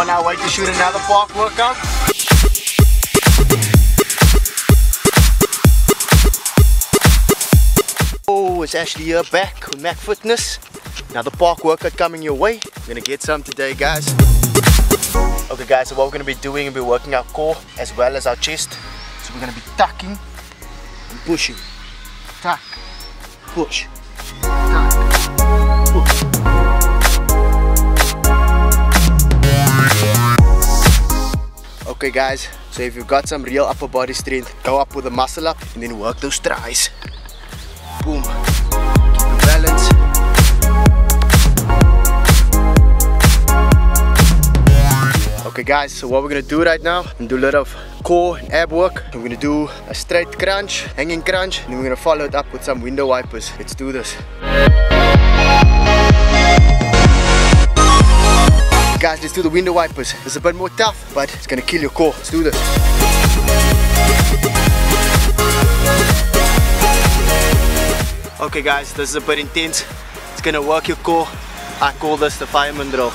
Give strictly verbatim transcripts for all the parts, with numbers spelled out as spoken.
on our way to shoot another park workout. Oh, it's Ashley here back with Mac Fitness. Another park workout coming your way. We're gonna get some today, guys. Okay guys, so what we're gonna be doing is be working our core as well as our chest. So we're gonna be tucking and pushing. Tuck, push, tuck, push. Okay guys, so if you've got some real upper body strength, go up with the muscle up and then work those tries. Boom. Keep your balance. Okay guys, so what we're gonna do right now, we're gonna do a lot of core and ab work. We're gonna do a straight crunch, hanging crunch, and then we're gonna follow it up with some window wipers. Let's do this. Guys, let's do the window wipers. It's a bit more tough, but it's gonna kill your core. Let's do this. Okay guys, this is a bit intense. It's gonna work your core. I call this the fireman drill.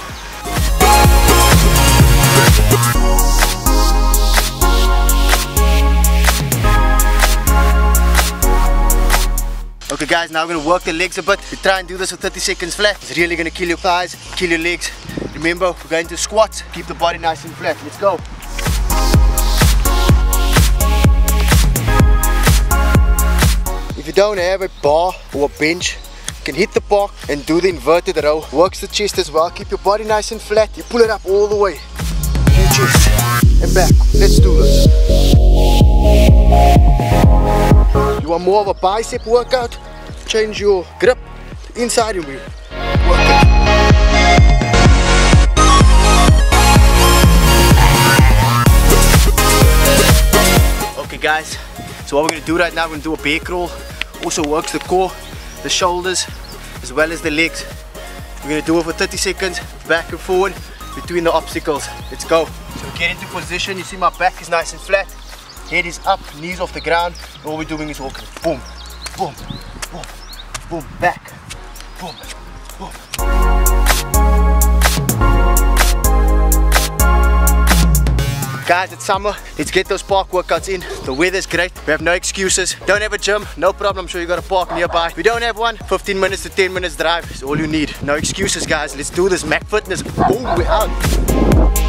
Okay guys, now we're gonna work the legs a bit. We try and do this for thirty seconds flat. It's really gonna kill your thighs, kill your legs. Remember, we're going to squats. Keep the body nice and flat. Let's go. If you don't have a bar or a bench, you can hit the park and do the inverted row. Works the chest as well. Keep your body nice and flat. You pull it up all the way. Your chest and back. Let's do this. You want more of a bicep workout? Change your grip inside your wheel. Work it. Okay guys, so what we're going to do right now, we're going to do a bear crawl. Also works the core, the shoulders, as well as the legs. We're going to do it for thirty seconds, back and forward, between the obstacles. Let's go. So get into position. You see my back is nice and flat. Head is up, knees off the ground. All we're doing is walking. Boom, boom, boom, boom, back, boom, boom. Guys, it's summer. Let's get those park workouts in. The weather's great. We have no excuses. Don't have a gym, no problem. I'm sure you got a park nearby. If we don't have one, fifteen minutes to ten minutes drive is all you need. No excuses, guys. Let's do this. Mac Fitness. Boom, we're out.